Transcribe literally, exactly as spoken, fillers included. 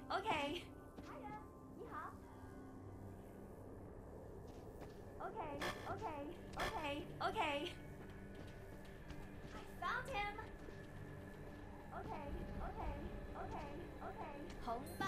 Okay. Hiya, 你好。Okay, okay, okay, okay. I found him. Okay, okay, okay, okay. 红包。